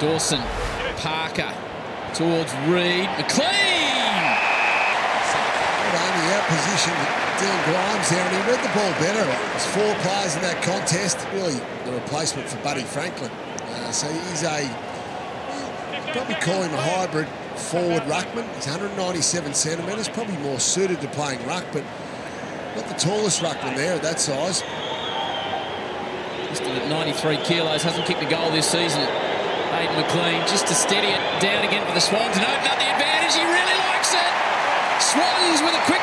Dawson, Parker, towards Reed, McLean! Only out-positioned Dylan Grimes there, and he read the ball better. There's 4 players in that contest. Really the replacement for Buddy Franklin. So he's probably call him a hybrid forward ruckman. He's 197 centimetres, probably more suited to playing ruck, but not the tallest ruckman there at that size. Listed at 93 kilos, hasn't kicked a goal this season. Hayden McLean just to steady it down again for the Swans and open up the advantage. He really likes it. Swans with a quick